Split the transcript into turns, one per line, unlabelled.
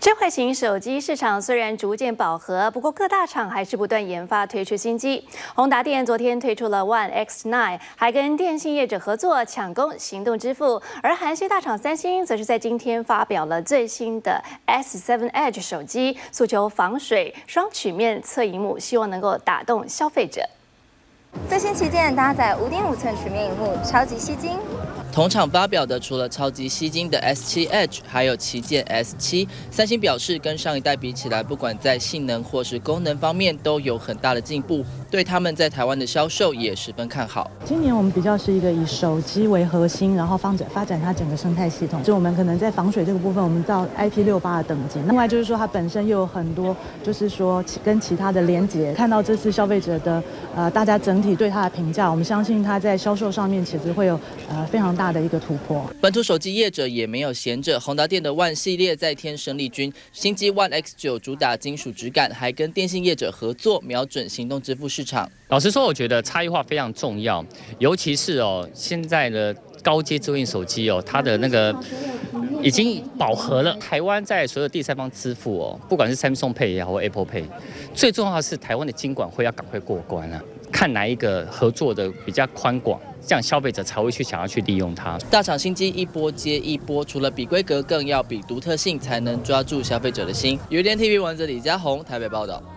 智慧型手机市场虽然逐渐饱和，不过各大厂还是不断研发推出新机。宏达电昨天推出了 One X9， 还跟电信业者合作抢攻行动支付。而韩系大厂三星则是在今天发表了最新的 S7 Edge 手机，诉求防水、双曲面侧萤幕，希望能够打动消费者。
最新旗舰搭载5.5寸曲面萤幕，超级吸睛。
同场发表的除了超级吸睛的 S7 Edge， 还有旗舰 S7。三星表示，跟上一代比起来，不管在性能或是功能方面都有很大的进步，对他们在台湾的销售也十分看好。
今年我们比较是一个以手机为核心，然后发展它整个生态系统。就我们可能在防水这个部分，我们到 IP68的等级。另外就是说，它本身又有很多，就是说跟其他的连结。看到这次消费者的大家整体对它的评价，我们相信它在销售上面其实会有非常大的一个突破。
本土手机业者也没有闲着，宏达电的 One 系列再添生力军，新机 One X9 主打金属质感，还跟电信业者合作，瞄准行动支付市场。
老实说，我觉得差异化非常重要，尤其是现在的高阶智慧手机它的那个已经饱和了。台湾在所有第三方支付不管是 Samsung Pay 也好或 Apple Pay， 最重要的是台湾的金管会要赶快过关啊，看哪一个合作的比较宽广，这样消费者才会想要去利用它。
大厂新机一波接一波，除了比规格，更要比独特性，才能抓住消费者的心。UDN TV 王者李嘉宏台北报道。